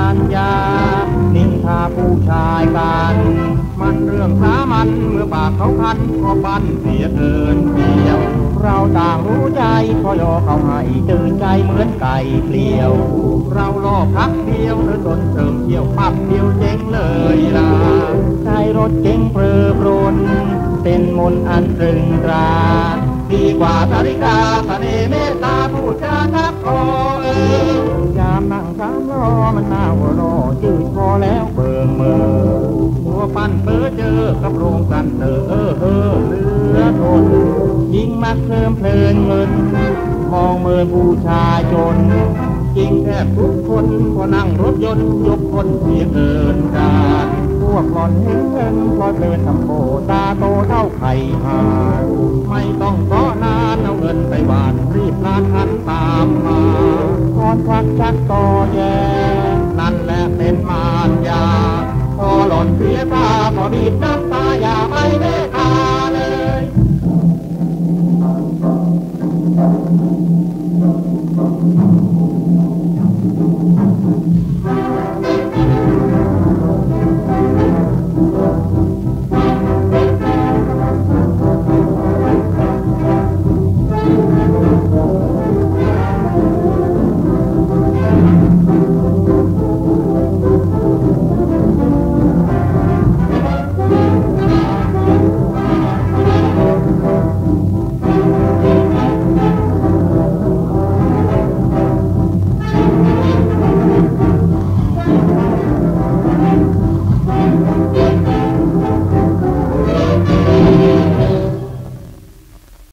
ญญานินทาผู้ชายกันมันเรื่องสามัญเมื่อปากเขาคันก็บันเสียเกินเดียวเราต่างรู้ใจพอยอเขาให้ตื่นใจเหมือนไก่เปลี่ยวเราล่อพักเดียวหรือตนเติมเที่ยวปับเดียวเจ๊งเลยล่ะใจรถเจ๊งเพลิดเพลินเป็นมนต์อันตรึงตราดีกว่าสาริกาเสน่ห์เมตตาผู้ชาทักคอยามนั่งสามล้อมันน่าหัวรอจืดพอแล้วเบิ่งเมื่อหัวปั้นเปื้อเจอกับโรงกันเตอเหลือทนยิ่งมักเพิ่มเพลินเงินมองเมินผู้ชายจนจริงแทบทุกคนพอนั่งรถยนต์ยกคนเสียเกินการพวกหล่อนเห็นเงินพอเดินทำโบตาโตเท่าไข่หาไม่ต้องขอนานเอาเงินไปบาทรีบลาดคันตามมาคอนควักชักต่อแย่